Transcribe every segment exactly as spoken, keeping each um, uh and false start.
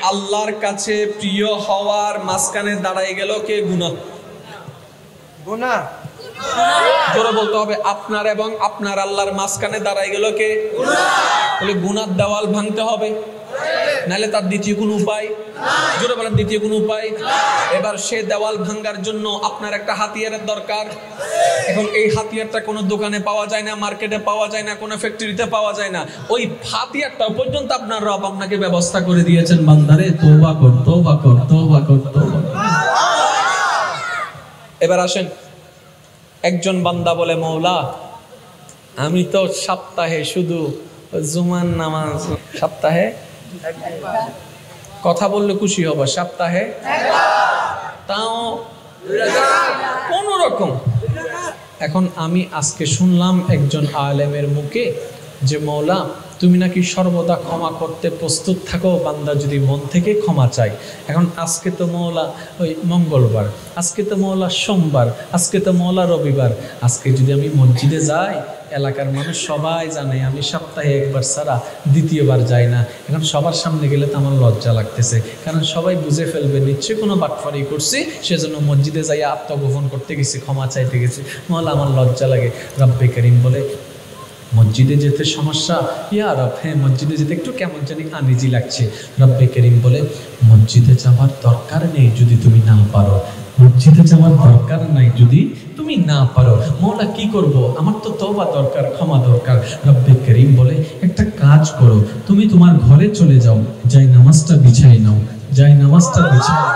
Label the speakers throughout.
Speaker 1: আল্লাহর কাছে প্রিয় হওয়ার মাঝখানে দাঁড়ায় গেল কে? গুনাহ।
Speaker 2: গুনাহ
Speaker 1: জোরে বলতে হবে, আপনার এবং আপনার আল্লাহর মাঝখানে দাঁড়ায় গেল কে? গুনাহ। তাহলে গুনার দেওয়াল ভাঙতে হবে, নাহলে তার দ্বিতীয় কোনো উপায়? জোরে বলেন, দ্বিতীয় কোনো উপায়? এবার সে দেওয়াল ভাঙার জন্য আপনার একটা হাতিয়ারের দরকার। এখন এই হাতিয়ারটা কোনো দোকানে পাওয়া যায় না, মার্কেটে পাওয়া যায় না, কোনো ফ্যাক্টরিতে পাওয়া যায় না। ওই হাতিয়ারটা পর্যন্ত আপনার রব আপনাকে ব্যবস্থা করে দিয়েছেন। বান্দারে তওবা কর, তওবা কর, তওবা কর, তওবা কর। এবার আসেন, একজন বান্দা বলে, মওলা আমি তো সপ্তাহে শুধু জুমার নামাজ, সপ্তাহে কথা বললে খুশি হব, সপ্তাহে তাও কোন রকম। এখন আমি আজকে শুনলাম একজন আলেমের মুখে যে মওলা তুমি নাকি সর্বদা ক্ষমা করতে প্রস্তুত থাকো, বান্দা যদি মন থেকে ক্ষমা চায়। এখন আজকে তো মওলা ওই মঙ্গলবার, আজকে তো মওলা সোমবার, আজকে তো মওলা রবিবার, আজকে যদি আমি মসজিদে যাই এলাকার মানুষ সবাই জানে আমি সপ্তাহে একবার ছাড়া দ্বিতীয়বার যাই না। এখন সবার সামনে গেলে তো আমার লজ্জা লাগতেছে, কারণ সবাই বুঝে ফেলবে নিশ্চয়ই কোনো বাটফারি করছি, সেজন্য মসজিদে যাই আত্মগোপন করতে গেছি, ক্ষমা চাইতে গেছি, মওলা আমার লজ্জা লাগে। রব্বে করিম বলে, মসজিদে যেতে সমস্যা? ইয়া রব, হ্যাঁ মসজিদে যেতে একটু কেমন জানি আনিজি লাগছে। রব্বে করিম বলে, মসজিদে যাওয়ার দরকার নেই যদি তুমি না পারো, মসজিদে যাওয়ার দরকার নাই যদি তুমি না পারো। মওলা কি করব? আমার তো তওবা দরকার, ক্ষমা দরকার। রব্বে করিম বলে, একটা কাজ করো, তুমি তোমার ঘরে চলে যাও, যাই নামাজটা বিছাই নাও, যাই নামাজটা বিছাই নাও।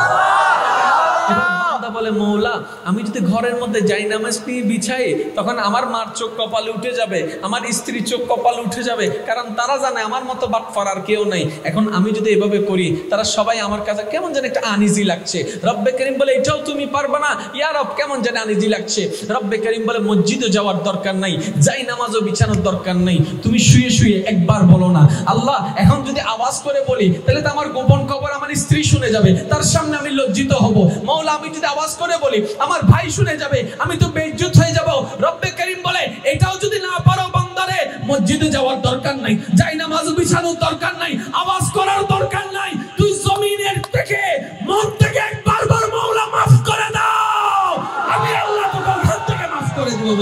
Speaker 1: বলে, মওলা আমি যদি ঘরের মধ্যে যাই নামাজ নিয়ে বিছাই, তখন আমার মার চোখ কপালে উঠে যাবে, আমার স্ত্রীর চোখ কপালে উঠে যাবে, কারণ তারা জানে আমার মতো বাটফার আর কেউ নাই। এখন আমি যদি এভাবে করি, তারা সবাই আমার কাছে কেমন যেন একটা আনিজি লাগছে। রব্বে করিম বলে, এটাও তুমি পারবে না? ইয়া রব, কেমন যেন আনিজি লাগছে। রব্বে করিম বলে, মসজিদে যাওয়ার দরকার নাই, যাই নামাজও বিছানোর দরকার নেই, তুমি শুয়ে শুয়ে একবার বলো না, আল্লাহ এখন যদি আওয়াজ করে বলি তাহলে তো আমার গোপন খবর আমার স্ত্রী শুনে যাবে, তার সামনে আমি লজ্জিত হব। মওলা আমি যদি আওয়াজ করে বলি আমার ভাই শুনে যাবে, আমি তো বেইজ্জত হয়ে যাব। রব্বে করিম বলে, এটাও যদি না পারো বান্দারে, মসজিদে যাওয়ার দরকার নাই, যাই নামাজ বিছানোর দরকার নাই, আওয়াজ করার দরকার নাই, তুই জমিনের থেকে মন থেকে একবার বার মওলা মাফ করে দাও, আমি আল্লাহ তোকে ওখান থেকে মাফ করে দেব।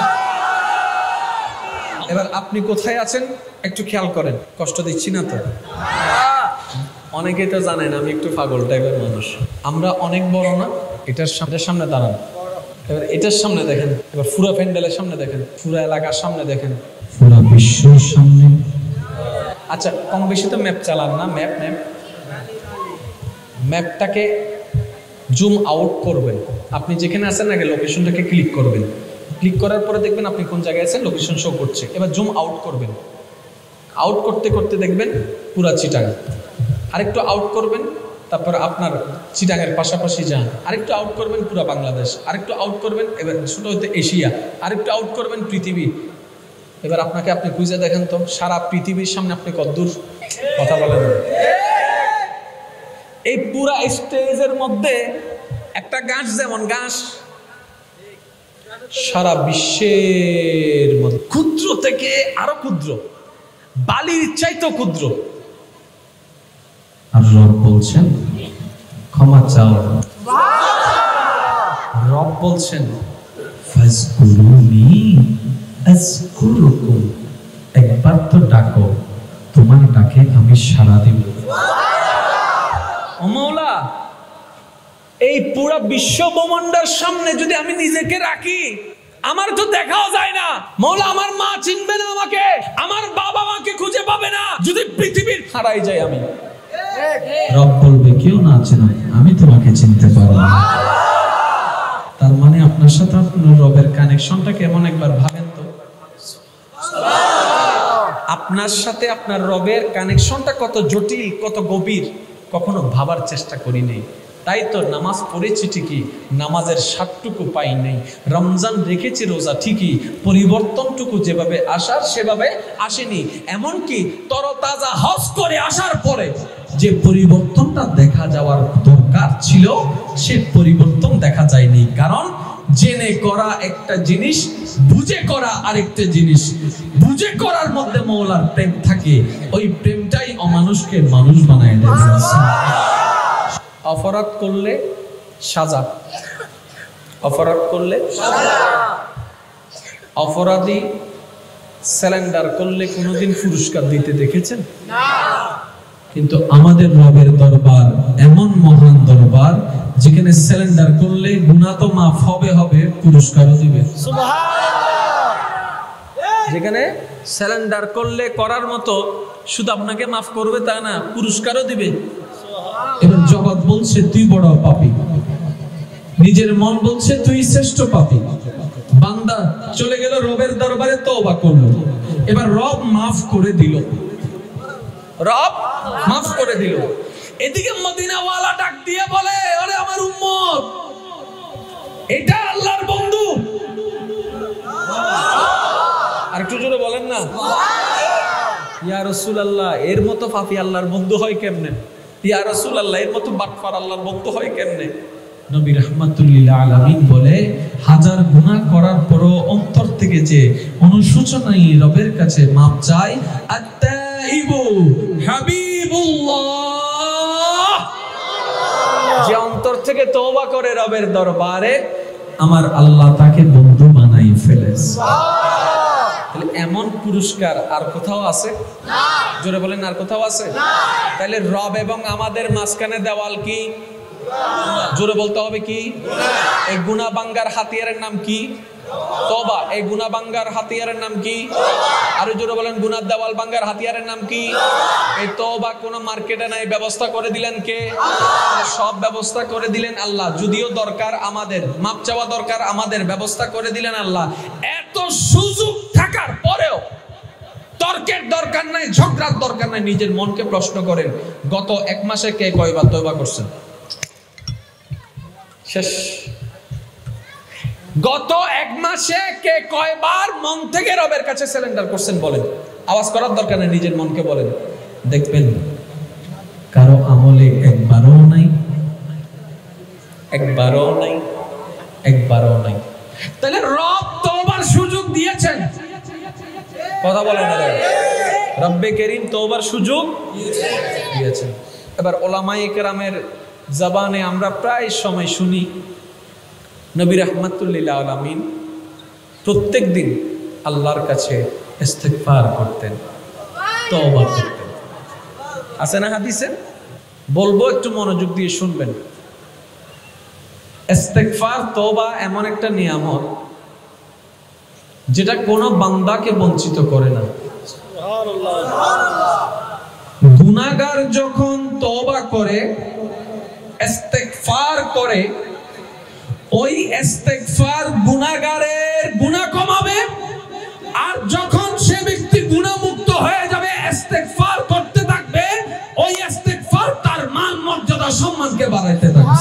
Speaker 1: এবার আপনি কোথায় আছেন একটু খেয়াল করেন, কষ্ট দিচ্ছি না তো? অনেকে তো জানেন আমি একটু পাগল টাইপের মানুষ। আমরা অনেক বড় না, এটার সামনে সামনে দাঁড়ান, এবার এটার সামনে দেখেন, এবার পুরো প্যান্ডেলের সামনে দেখেন, পুরো এলাকার সামনে দেখেন, পুরো বিশ্বের সামনে। আচ্ছা কম বেশি তো ম্যাপ চালান না? ম্যাপ ম্যাপ ম্যাপটাকে জুম আউট করবেন, আপনি যেখানে আছেন আগে লোকেশনটাকে ক্লিক করবেন, ক্লিক করার পরে দেখবেন আপনি কোন জায়গায় আছেন, লোকেশন শো করছে। এবার জুম আউট করবেন, আউট করতে করতে দেখবেন পুরা চিটাং, আরেকটু আউট করবেন, তারপর আপনার চিটাঙের পাশাপাশি যান, আরেকটু আউট করবেন পুরো বাংলাদেশ, আরেকটু আউট করবেন এবার ছোট হতে এশিয়া, আরেকটু আউট করবেন পৃথিবী। এবার আপনাকে আপনি খুঁজে দেখেন তো সারা পৃথিবীর সামনে আপনি কতদূর? কথা বলেন। এই পুরা স্টেজের মধ্যে একটা গাছ, যেমন গাছ সারা বিশ্বের মধ্যে ক্ষুদ্র থেকে আরো ক্ষুদ্র, বালির চাইতেও ক্ষুদ্র। আর রব বলছেন ক্ষমা চাও, রব বলছেন ফাজকুরুনি আযকুরুকুম, একবার তো ডাকো, তোমার ডাকে আমি সাড়া দিব। ও মওলা, এই পুরা বিশ্ব ব্রহ্মাণ্ডের সামনে যদি আমি নিজেকে রাখি, আমার তো দেখাও যায় না। মওলা আমার মা চিনবে না আমাকে, আমার বাবা মাকে খুঁজে পাবে না যদি পৃথিবীর হারাই যায় আমি। রব বলবে কেউ না চেনে আমি তোমাকে চিনতে পারবো। তার মানে আপনার সাথে আপনার রবের কানেকশনটা কেমন একবার ভাবেন তো। আপনার সাথে আপনার রবের কানেকশনটা কত জটিল, কত গভীর, কখনো ভাবার চেষ্টা করি নেই। তাই তো নামাজ পড়েছি ঠিকই, নামাজের স্বাদটুকু পাই নাই। রমজান রেখেছি রোজা ঠিকই, পরিবর্তনটুকু যেভাবে আসার সেভাবে আসেনি। এমনকি তরতাজা হজ করে আসার পরে যে পরিবর্তনটা দেখা যাওয়ার দরকার ছিল সে পরিবর্তন দেখা যায়নি। কারণ জেনে করা একটা জিনিস, বুঝে করা আরেকটা জিনিস। বুঝে করার মধ্যে মওলার প্রেম থাকে, ওই প্রেমটাই অমানুষকে মানুষ বানায় দেয়। অপরাধ করলে সাজা, অপরাধ করলে অপরাধী স্যালেন্ডার করলে কোনোদিন পুরস্কার দিতে দেখেছেন? কিন্তু আমাদের রবের দরবার এমন মহান দরবার যেখানে স্যালেন্ডার করলে গুনাহ তো মাফ হবে হবে, পুরস্কারও দিবে। যেখানে স্যালেন্ডার করলে করার মতো শুধু আপনাকে মাফ করবে তা না, পুরস্কারও দিবে। এবার জগৎ বলছে তুই বড় পাপী, নিজের মন বলছে তুই শ্রেষ্ঠ পাপী। বান্দা চলে গেল রবের দরবারে, তওবা করলো, এবার রব মাফ করে দিল, রব মাফ করে দিল। এদিকে মদিনাওয়ালা ডাক দিয়ে বলে, আরে আমার উম্মত, এটা আল্লাহর বন্ধু। আর একটু জোরে বলেন না, ইয়া রাসূলুল্লাহ, এর মতো পাপী আল্লাহর বন্ধু হয় কেমনে? ইয়া রাসূলুল্লাহ, এর মতো বাটপার আল্লাহর বন্ধু হয় কেমনে? নবী রাহমাতুল লিল আলামিন বলে, হাজার গুনাহ করার পরও অন্তর থেকে যে অনুশোচনাই রবের কাছে মাপ চায়, আত-তাইবু হাবিবুল্লাহ, যে অন্তর থেকে তওবা করে রবের দরবারে, আমার আল্লাহ তাকে বন্ধু বানাই ফেলে। তাহলে এমন পুরস্কার আর কোথাও আছে? না। জোরে বলেন, আর কোথাও আছে? না। তাহলে রব এবং আমাদের মাঝখানে দেওয়াল কি? জোরে বলতে হবে কি? এই গুনাহ ভাঙ্গার হাতিয়ারের নাম কি? তওবা। এই গুনাহ ভাঙ্গার হাতিয়ারের নাম কি? আর জোরে বলেন, গুনাহ দেওয়াল ভাঙ্গার হাতিয়ারের নাম কি? এই তওবা কোন মার্কেটে নাই, ব্যবস্থা করে দিলেন কে? সব ব্যবস্থা করে দিলেন আল্লাহ। যদিও দরকার আমাদের, মাপ চাওয়া দরকার আমাদের, ব্যবস্থা করে দিলেন আল্লাহ। এত সুযোগ থাকার পরেও তর্কের দরকার নাই, ঝগড়ার দরকার নাই। নিজের মনকে প্রশ্ন করেন, গত এক মাসে কে কয়বার তওবা করছেন? শেষ। গত এক মাসে কে কয়বার মন থেকে রবের কাছে সারেন্ডার করছেন বলেন। আওয়াজ করার দরকার নেই, নিজের মনকে বলেন। দেখবেন কারো আমলে একবারও নাই, একবারও নাই, একবারও নাই। তাহলে রব তওবার সুযোগ দিয়েছেন, কথা বলেন না, রব্বে করিম তওবার সুযোগ দিয়েছেন। এবার ওলামায়ে কেরামের জবানে আমরা প্রায় সময় শুনি, নবী রাহমাতুল লিল আলামিন প্রত্যেক দিন আল্লাহর কাছে ইস্তিগফার করতেন, তওবা করতেন। আছে না হাদিসে? বলবো, একটু মনোযোগ দিয়ে শুনবেন। ইস্তিগফার, তওবা এমন একটা নিয়ামত যেটা কোনো বান্দাকে বঞ্চিত করে না। গুনাহগার যখন তওবা করে, ইস্তিগফার করে, ওই ইস্তিগফার গুনাহগারের গুনাহ কমাবে। আর যখন সে ব্যক্তি গুনাহমুক্ত হয়ে যাবে, ইস্তিগফার করতে থাকবে, ওই ইস্তিগফার তার মান মর্যাদা সম্মানকে বাড়াইতে থাকবে।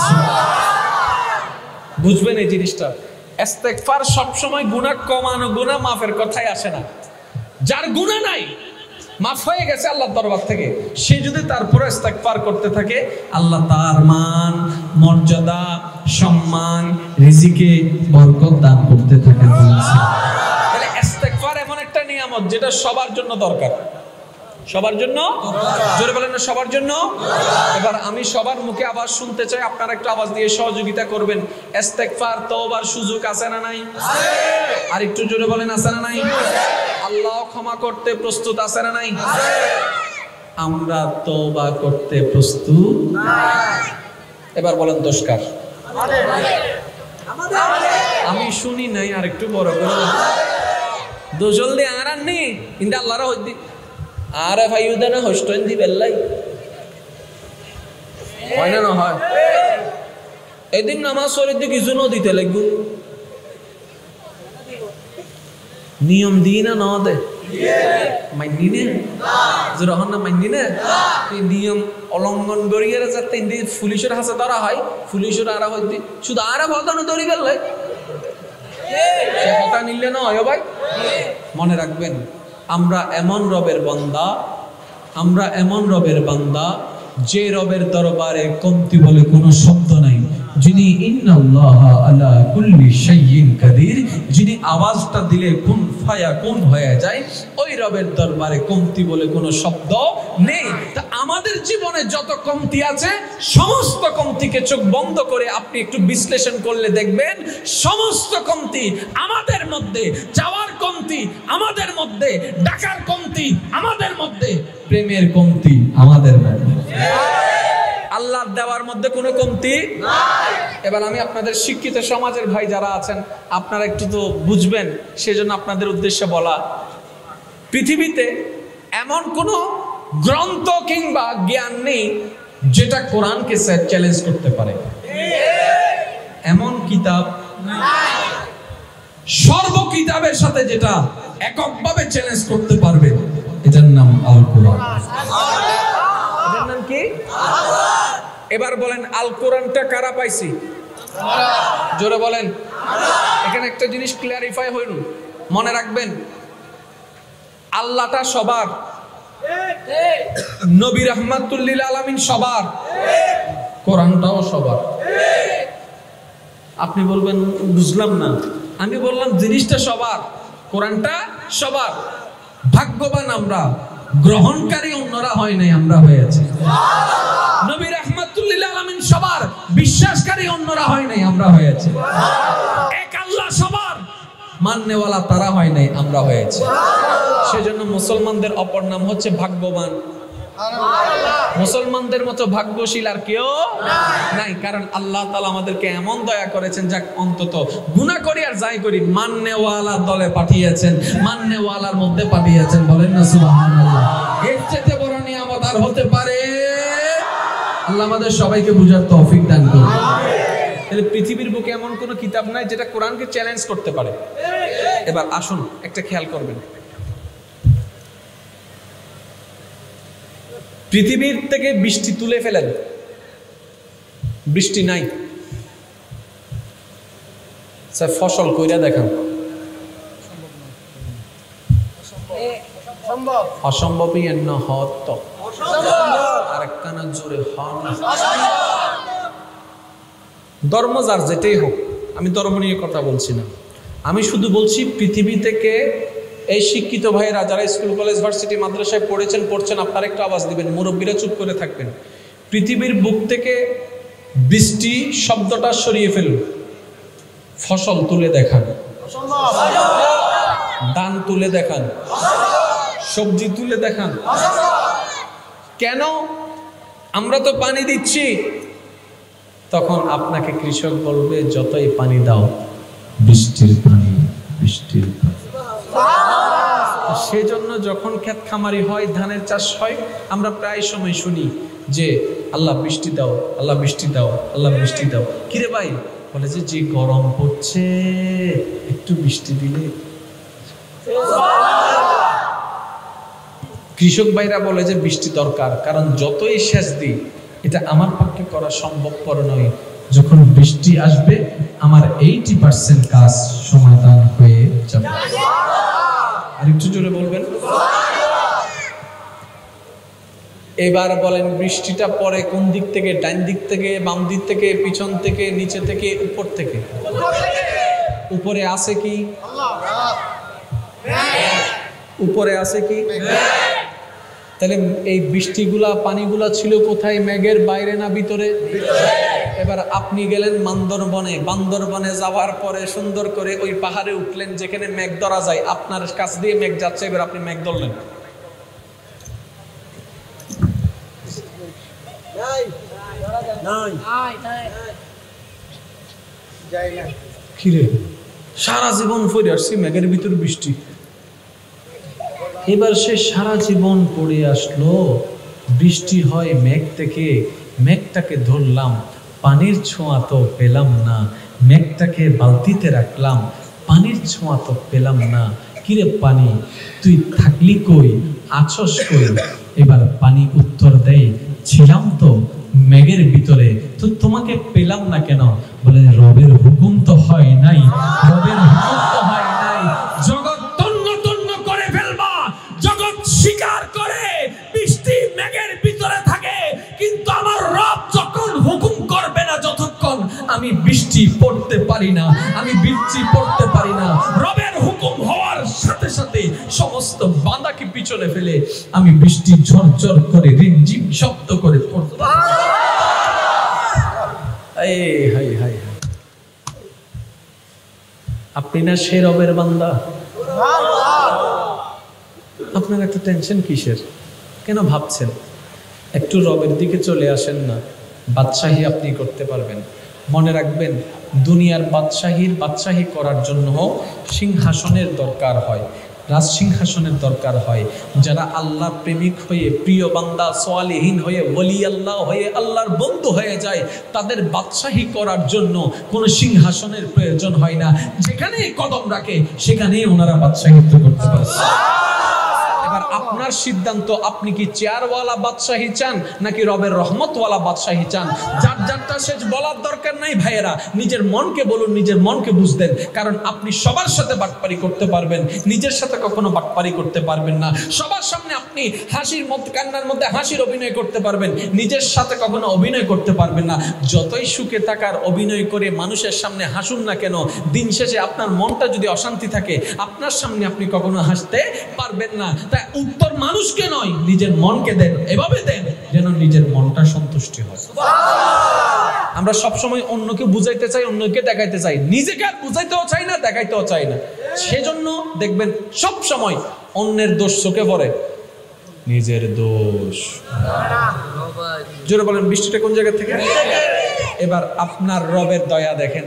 Speaker 1: বুঝবেন এই জিনিসটা। ইস্তিগফার সব সময় গুনাহ কমানো, গুনাহ মাফের কথাই আসে না। যার গুনাহ নাই, মাফ হয়ে গেছে আল্লাহর দরবার থেকে, সে যদি তারপরে ইস্তিগফার করতে থাকে, আল্লাহ তার মান মর্যাদা সম্মান রিজিকে বরকত দান করতে থাকেন। তাহলে ইস্তিগফার এমন একটা নিয়ামত যেটা সবার জন্য দরকার। সবার জন্য? জোরে বলেন না, সবার জন্য। এবার আমি সবার মুখে আওয়াজ শুনতে চাই, আপনারা একটু আওয়াজ দিয়ে সহযোগিতা করবেন। ইস্তিগফার তওবার সুযোগ আছে না নাই? আছে। আর একটু জোরে বলেন, আছে না নাই? আল্লাহ ক্ষমা করতে প্রস্তুত, আছে না নাই? আছে। আমরা তওবা করতে প্রস্তুত নাই। এবার বলেন দোষ কার? আমাদের। আমি শুনি নাই, আর একটু বড় করে দোষ জলদি আর আননি ইন্দা আল্লাহর হইদি আর ভাইউদানা হোস্টেন দি বেল্লাই হয় না? না হয়। এদিন নামাজ পড়িতে কিছু ন দিতে লাগবে, নিয়ম দিই না, ন দে মাইনি নে যখন না মাইনি না, নিয়ম অলঙ্ঘন করিয়ে যাতে পুলিশের হাতে ধরা হয়, পুলিশের আরা হইতে শুধু আরা ভদানো ধরি বেল্লাই সে কথা নিলে না হয় ভাই। মনে রাখবেন, আমরা এমন রবের বান্দা, আমরা এমন রবের বান্দা যে রবের দরবারে কমতি বলে কোনো শব্দ নাই, যিনি ইন্নাল্লাহা আলা কুল্লি শাইইন কাদির, যিনি আওয়াজটা দিলে কুন ফায়াকুন হয়ে যায়, ওই রবের দরবারে কমতি বলে কোনো শব্দ নেই। তা আমাদের জীবনে যত কমতি আছে সমস্ত কমতিকে চোখ বন্ধ করে আপনি একটু বিশ্লেষণ করলে দেখবেন সমস্ত কমতি আমাদের মধ্যে, চাওয়ার কমতি আমাদের মধ্যে, ডাকার কমতি আমাদের মধ্যে, প্রেমের কমতি আমাদের মধ্যে, আল্লাহর দেওয়ার মধ্যে কোনো কমতি নাই। এবার আমি আপনাদের শিক্ষিত সমাজের ভাই যারা আছেন, আপনারা একটু তো বুঝবেন, সেজন্য আপনাদের উদ্দেশ্যে বলা, পৃথিবীতে এমন কোন গ্রন্থ কিংবা জ্ঞান নেই যেটা কোরআনকে চ্যালেঞ্জ করতে পারে, এমন কিতাব নাই। সর্ব কিতাবের সাথে যেটা এককভাবে চ্যালেঞ্জ করতে পারবে এটার নাম আল কোরআন। এটার নাম কি? এবার বলেন আল কোরআনটা কারা পাইছি? জোরে বলেন। এখানে একটা জিনিস ক্লিয়ারিফাই হইল, মনে রাখবেন, আল্লাহটা সবার, নবী রাহমাতুল লিল আলামিন সবার, কোরআনটাও সবার। আপনি বলবেন বুঝলাম না, আমি বললাম জিনিসটা সবার, কোরআনটা সবার। ভাগ্যবান আমরা, গ্রহণকারী অন্যরা হয় নাই, আমরা হয়েছে। নবী রাহমাতুল লিল আলামিন সবার, বিশ্বাসকারী অন্যরা হয় নাই, আমরা হয়েছে। এক আল্লাহ সবার, মাননেওয়ালা তারা হয় নাই, আমরা হয়েছে। সেজন্য মুসলমানদের অপর নাম হচ্ছে ভাগ্যবান। মুসলমানদের মতো ভাগ্যশীল আর কেউ নাই, কারণ আল্লাহ তাআলা আমাদেরকে এমন দয়া করেছেন, যাক অন্তত গুনাহ করি আর যাই করি মাননেওয়ালার দলে পাঠিয়েছেন, মাননেওয়ালার মধ্যে পাঠিয়েছেন। বলেন না সুবহানাল্লাহ। এর চেয়ে বড় নিয়ামত আর হতে পারে? আল্লাহ আমাদের সবাইকে বুঝার তৌফিক দান করুন। তাহলে পৃথিবীর বুকে এমন কোন কিতাব নাই যেটা কোরআনকে চ্যালেঞ্জ করতে পারে। এবার আসুন একটা খেয়াল করবেন, পৃথিবীর থেকে বৃষ্টি তুলে ফেলেন, বৃষ্টি নাই, স্যার ফসল কইরা দেখান, অসম্ভবই এন্ন হত আর একখানা জোরে হন। ধর্ম যার যেটাই হোক, আমি ধর্ম নিয়ে কথা বলছি না, আমি শুধু বলছি পৃথিবী থেকে এই শিক্ষিত ভাইয়েরা যারা স্কুল কলেজ ভার্সিটি মাদ্রাসায় পড়েছেন পড়ছেন, আপনারা একটু আওয়াজ দিবেন, মুরব্বীরা চুপ করে থাকবেন। পৃথিবীর বুক থেকে বৃষ্টি শব্দটা সরিয়ে ফেলুন, ফসল তুলে দেখান, ধান তুলে দেখান, সবজি তুলে দেখান। কেন? আমরা তো পানি দিচ্ছি। তখন আপনাকে কৃষক বলবে যতই পানি দাও, বৃষ্টির পানি, বৃষ্টির পানি। সেজন্য যখন ক্ষেত খামারি হয়, ধানের চাষ হয়, আমরা প্রায় সময় শুনি যে আল্লাহ বৃষ্টি দাও, আল্লাহ বৃষ্টি দাও, আল্লাহ বৃষ্টি দাও। কিরে ভাই? বলে যে যে গরম পড়ছে, একটু বৃষ্টি দিলে। কৃষক ভাইরা বলে যে বৃষ্টি দরকার, কারণ যতই সেচ দিই এটা আমার পক্ষে করা সম্ভবপর নয়। যখন বৃষ্টি আসবে আমার এইটি পার্সেন্ট কাজ সমাধান হয়ে যাবে। আর একটু জোরে বলবেন। এবার বলেন বৃষ্টিটা পড়ে কোন দিক থেকে? ডান দিক থেকে, বাম দিক থেকে, পিছন থেকে, নিচে থেকে, উপর থেকে? উপরে আছে কি? উপরে আছে কি? তাহলে এই বৃষ্টিগুলা, পানিগুলা ছিল কোথায়? মেঘের বাইরে না ভিতরে? এবার আপনি গেলেন বান্দরবনে, বান্দরবনে যাওয়ার পরে সুন্দর করে ওই পাহাড়ে উঠলেন যেখানে মেঘ ধরা যায়, আপনার কাছ দিয়ে মেঘ যাচ্ছে, এবার আপনি মেঘ ধরলেন। কিরে সারা জীবন পড়ে আসছি মেঘের ভিতর বৃষ্টি, এবার সে সারা জীবন পড়ে আসলো, বৃষ্টি হয় মেঘ থেকে, মেঘটাকে ধরলাম, পানির ছোঁয়া তো পেলাম না, মেঘটাকে বালতিতে রাখলাম, পানির ছোঁয়া তো পেলাম না। কিরে পানি, তুই থাকলি কই, আছস কই? এবার পানি উত্তর দেয়, ছিলাম তো মেঘের ভিতরে, তো তোমাকে পেলাম না কেন? বলে রবের হুকুম তো হয় নাই, রবের হুকুম তো হয় নাই। জগৎ তন্ন তন্ন করে ফেলবা, জগৎ স্বীকার করে বৃষ্টি মেঘের ভিতরে থাকে, কিন্তু আমার রব যখন হুকুম করবে না, যতক্ষণ পারি না, আমি বৃষ্টি পড়তে পারি না। রবের হুকুম হওয়ার সাথে সাথে সমস্ত বাঁধাকে পিছনে ফেলে আমি বৃষ্টি ঝরঝর করে রিমঝিম শব্দ করে পড়তে পারি। এই হাই হাই হাই, আপনি না সে রবের বান্দা? আপনার এত টেনশন কিসের? কেন ভাবছেন? একটু রবের দিকে চলে আসেন না, বাদশাহী আপনি করতে পারবেন। মনে রাখবেন, দুনিয়ার বাদশাহীর বাদশাহী করার জন্য সিংহাসনের দরকার হয়, রাজ সিংহাসনের দরকার হয়। যারা আল্লাহ প্রেমিক হয়ে, প্রিয় বান্দা সালেহীন হয়ে, ওলি আল্লাহ হয়ে, আল্লাহর বন্ধু হয়ে যায়, তাদের বাদশাহী করার জন্য কোনো সিংহাসনের প্রয়োজন হয় না। যেখানে কদম রাখে সেখানেই ওনারা বাদশাহিত্ব করতে পারে। এবার আপনার সিদ্ধান্ত, আপনি কি চেয়ারওয়ালা বাদশাহী চান নাকি রবের রহমতওয়ালা বাদশাহী চান? যার যারটা শেষ বলার দরকার নাই ভাইয়েরা, নিজের মনকে বলুন, নিজের মনকে বুঝতেন। কারণ আপনি সবার সাথে বাটপারি করতে পারবেন, নিজের সাথে কখনো বাটপারি করতে পারবেন না। সবার সামনে আপনি হাসির মধ্যে, কান্নার মধ্যে হাসির অভিনয় করতে পারবেন, নিজের সাথে কখনো অভিনয় করতে পারবেন না। যতই সুখে থাকার অভিনয় করে মানুষের সামনে হাসুন না কেন, দিন শেষে আপনার মনটা যদি অশান্তি থাকে, আপনার সামনে আপনি কখনো হাসতে পারবেন না। তাই উত্তর মানুষকে নয়, নিজের মনকে দেন, এভাবে দেন যেন নিজের মনটা সন্তুষ্টি হয়। আমরা সবসময় অন্যকে বুঝাইতে চাই, অন্যকে দেখাইতে চাই, নিজেকে আর বুঝাইতেও চাই না, দেখাইতেও চাই না। সেজন্য দেখবেন সব সময় অন্যের দোষ চোখে পড়ে, নিজের দোষ। জোরে বলেন, বৃষ্টিটা কোন জায়গা থেকে? এবার আপনার রবের দয়া দেখেন।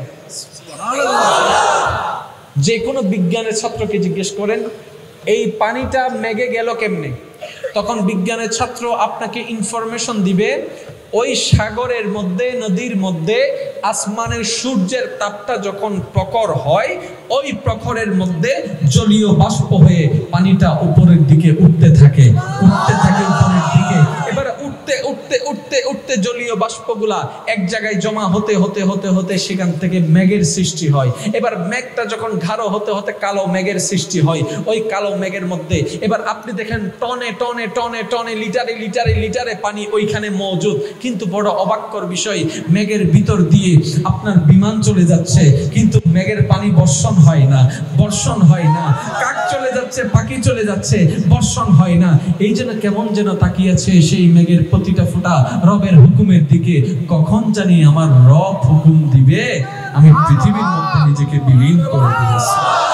Speaker 1: যে কোনো বিজ্ঞানের ছাত্রকে জিজ্ঞেস করেন, এই পানিটা মেঘে গেল কেমনে? তখন বিজ্ঞানের ছাত্র আপনাকে ইনফরমেশন দিবে, ওই সাগরের মধ্যে, নদীর মধ্যে আসমানের সূর্যের তাপটা যখন প্রখর হয়, ওই প্রখরের মধ্যে জলীয় বাষ্প হয়ে পানিটা উপরের দিকে উঠতে থাকে, উঠতে থাকে উপরের দিকে। এবার উঠতে উঠতে উঠতে উঠতে জলীয় বাষ্পগুলা এক জায়গায় জমা হতে হতে হতে হতে সেখান থেকে মেঘের সৃষ্টি হয়। এবার মেঘটা যখন গাঢ় হতে হতে কালো মেঘের সৃষ্টি হয়। ওই কালো মেঘের মধ্যে এবার আপনি দেখেন টনে টনে টনে টনে লিটারে লিটারে লিটারে পানি ওইখানে মজুদ। কিন্তু বড় অবাককর বিষয়, মেঘের ভিতর দিয়ে আপনার বিমান চলে যাচ্ছে, কিন্তু মেঘের পানি বর্ষণ হয় না, বর্ষণ হয় না। কাক চলে যাচ্ছে, পাখি চলে যাচ্ছে, বর্ষণ হয় না। এই জন্য কেমন যেন তাকিয়েছে সেই মেঘের প্রতিটা ফোঁটা রবের হুকুমের দিকে। কখন জানি আমার রব হুকুম দিবে, আমি পৃথিবীর মধ্যে নিজেকে বিলীন করে দিয়েছি।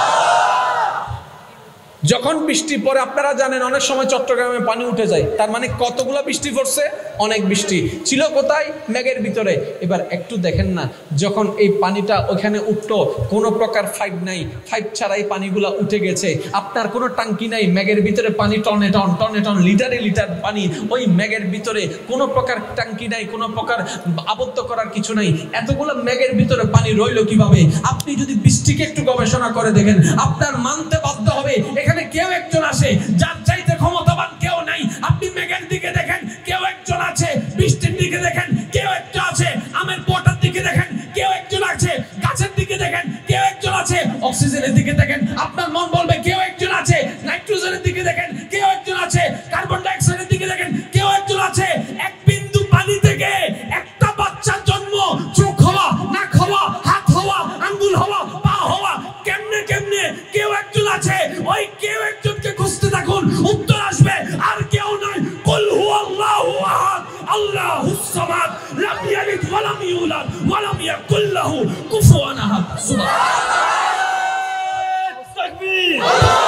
Speaker 1: যখন বৃষ্টি পড়ে, আপনারা জানেন অনেক সময় চট্টগ্রামে পানি উঠে যায়, তার মানে কতগুলো বৃষ্টি পড়ছে? অনেক বৃষ্টি ছিল। কোথায়? মেঘের ভিতরে। এবার একটু দেখেন না, যখন এই পানিটা ওখানে উঠলো, কোনো প্রকার ফাইভ নাই, ফাইভ ছাড়াই পানিগুলা উঠে গেছে। আপনার কোনো টাঙ্কি নাই, মেঘের ভিতরে পানি টনে টন টনে টন লিটারে লিটার পানি ওই মেঘের ভিতরে, কোনো প্রকার টাঙ্কি নাই, কোনো প্রকার আবদ্ধ করার কিছু নাই। এতগুলো মেঘের ভিতরে পানি রইল কিভাবে? আপনি যদি বৃষ্টিকে একটু গবেষণা করে দেখেন, আপনার মানতে বাধ্য হবে এখানে কেউ একজন আছে যার চাইতে ক্ষমতাবান কেউ নাই। আপনি মেঘের দিকে দেখেন, কেউ একজন আছে। বৃষ্টির দিকে দেখেন, কেউ একজন আছে। আমের পোটার দিকে দেখেন, কেউ একজন আছে। গাছের দিকে দেখেন, কেউ একজন আছে। অক্সিজেনের দিকে দেখেন, আপনার মন বলবে কেউ একজন আছে। নাইট্রোজেনের দিকে দেখেন, কেউ একজন আছে। কার্বন ডাই অক্সাইডের দিকে দেখেন, কেউ একজন আছে। এক বিন্দু পানি থেকে একটা বাচ্চার জন্ম, চোখ হওয়া, নাক হওয়া, হাত হওয়া, আঙ্গুল হওয়া, পা হওয়া, কেমনে কেমনে কেউ একজন আছে। ওই কেউ একজনকে খুঁজতে থাকুন, উত্তর আসবে। আর কেউ নয়, কুল হুয়াল্লাহু আহাদ, আল্লাহুস সামাদ, লাম ইয়ালিদ ওয়া লাম ইউলাদ ওয়া লাম ইয়াকুল লাহু কুফুয়ান আহাদ। সুবহানাল্লাহ। তাকবীর।